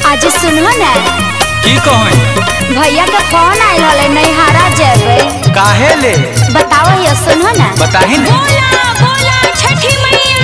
आज सुनो ना की कहें भैया के फोन आयल हले नैहरा जेबे काहे ले बताओ ये सुनो ना बताही ने बोला बोला छठी मैया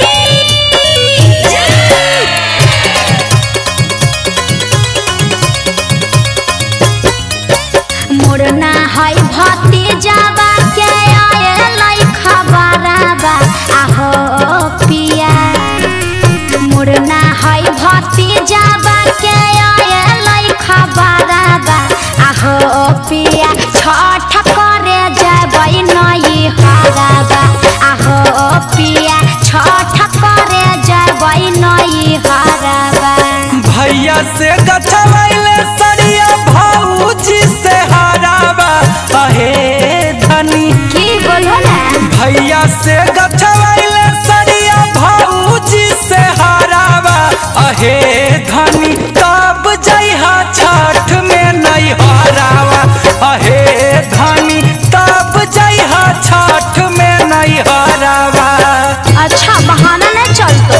की मोरना है भतीजाबा के आयल खबरबा आहो पिया मोरना है भतीजाबा के आयल खबरबा आहो पिया छठ करे जबै नई हरबा आहो पिया छठ करे जबै नई हरबा भैया से गछवाइले सरिया भौजी से हराबा अहे धनी की बोलो ना भैया से गछवाइले सरिया भौजी से हराबा अहे धनी तब जइहा छठ में नहीं हराबा अहे धनी तब जइहा छठ में नहीं हराबा। अच्छा बहाना नहीं चलतो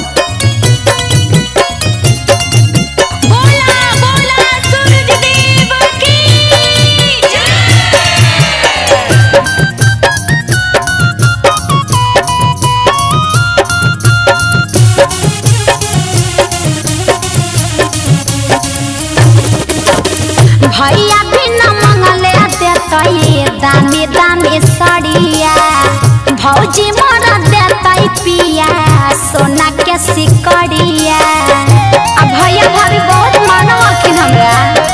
बोला बोला सूरज देव की भैया बिना मंगले देतई दामी दामी साड़िया भौजी मोरा देतई पिया सोना के सिकड़िया अब भैया भाभी बहुत मानो अखिन हमरा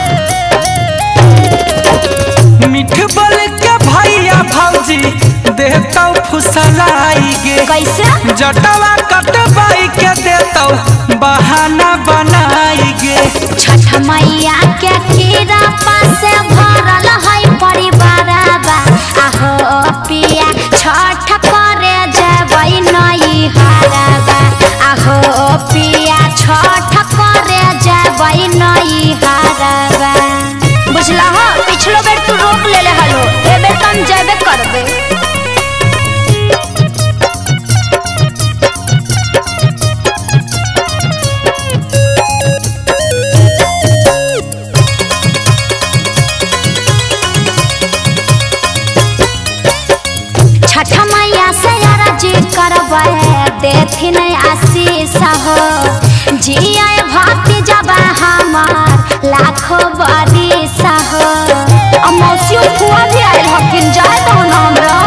मीठ बोल के भैया भौजी देतौ फुसलाई गे कैसे जटवा कटवाई के देतौ बहाना बनाई गे छठ मैया के कीड़ा पासे भरल है परिवारबा आहो पिया छठ करे जबै नई हरबा आहो पिया छठ करे जबै नई हरबा बुझला हो पिछलो बेर तू रोक लेले हलो ए बेर तुम जेबे करबे छठ मैया से अर्जी करबै देथिन आशीष हो जिया भतीजाबा हमार लाखों बरिस हो अब मौसियों फुआ भी आयल हकिन जाए तो ना हमरा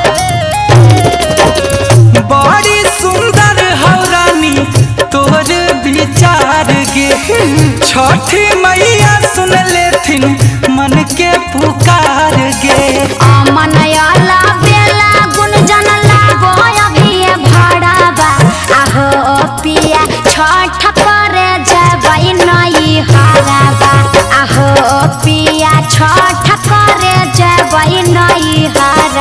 बड़ी सुंदर हौ रानी तोर विचार गे छठी मैया सुन लेथिन मन के पुकार गे मनयाला बेला गुंजन लागो अभी भाड़ाबा आहो पिया छठ करे जबै नई हरबा आहो पिया छठ करे जबै नई हरबा।